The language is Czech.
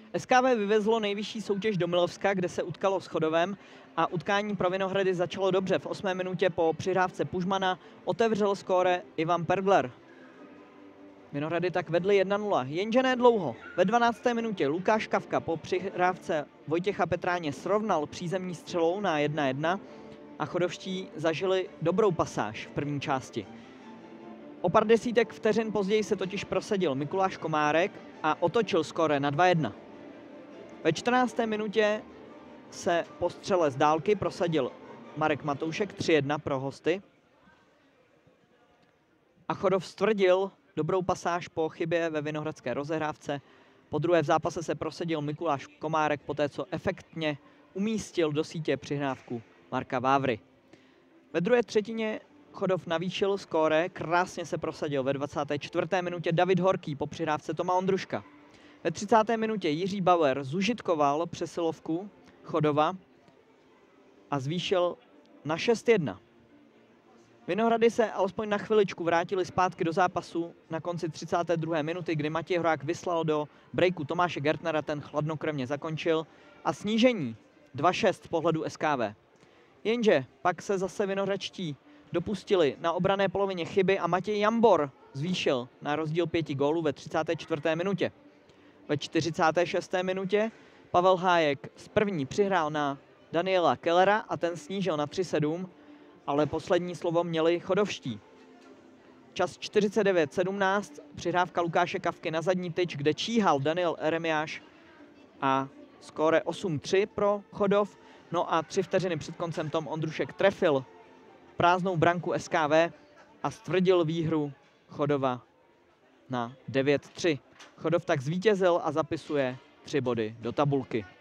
SKV vyvezlo nejvyšší soutěž do Milovska, kde se utkalo s Chodovem a utkání pro Vinohrady začalo dobře. V 8. minutě po přihrávce Pužmana otevřel skóre Ivan Pergler. Vinohrady tak vedly 1-0, jenže ne dlouho. Ve 12. minutě Lukáš Kavka po přihrávce Vojtěcha Petráně srovnal přízemní střelou na 1-1 a chodovští zažili dobrou pasáž v první části. O pár desítek vteřin později se totiž prosadil Mikuláš Komárek a otočil skóre na 2-1. Ve 14. minutě se po střele z dálky prosadil Marek Matoušek 3-1 pro hosty. A Chodov stvrdil dobrou pasáž po chybě ve vinohradské rozehrávce. Po druhé v zápase se prosadil Mikuláš Komárek, poté co efektně umístil do sítě přihrávku Marka Vávry. Ve druhé třetině Chodov navýšil skóre, krásně se prosadil ve 24. minutě David Horký po přihrávce Toma Ondruška. Ve 30. minutě Jiří Bauer zužitkoval přesilovku Chodova a zvýšil na 6-1. Vinohrady se alespoň na chviličku vrátili zpátky do zápasu na konci 32. minuty, kdy Matěj Horák vyslal do breaku Tomáše Gertnera, ten chladnokrevně zakončil a snížení 2-6 z pohledu SKV. Jenže pak se zase vinohradští dopustili na obranné polovině chyby a Matěj Jambor zvýšil na rozdíl 5 gólů ve 34. minutě. Ve 46. minutě Pavel Hájek z první přihrál na Daniela Kellera a ten snížil na 3-7, ale poslední slovo měli chodovští. Čas 49:17, přihrávka Lukáše Kavky na zadní tyč, kde číhal Daniel Eremiáš a skóre 8-3 pro Chodov. No a 3 vteřiny před koncem Tom Ondrušek trefil prázdnou branku SKV a stvrdil výhru Chodova na 9-3. Chodov tak zvítězil a zapisuje 3 body do tabulky.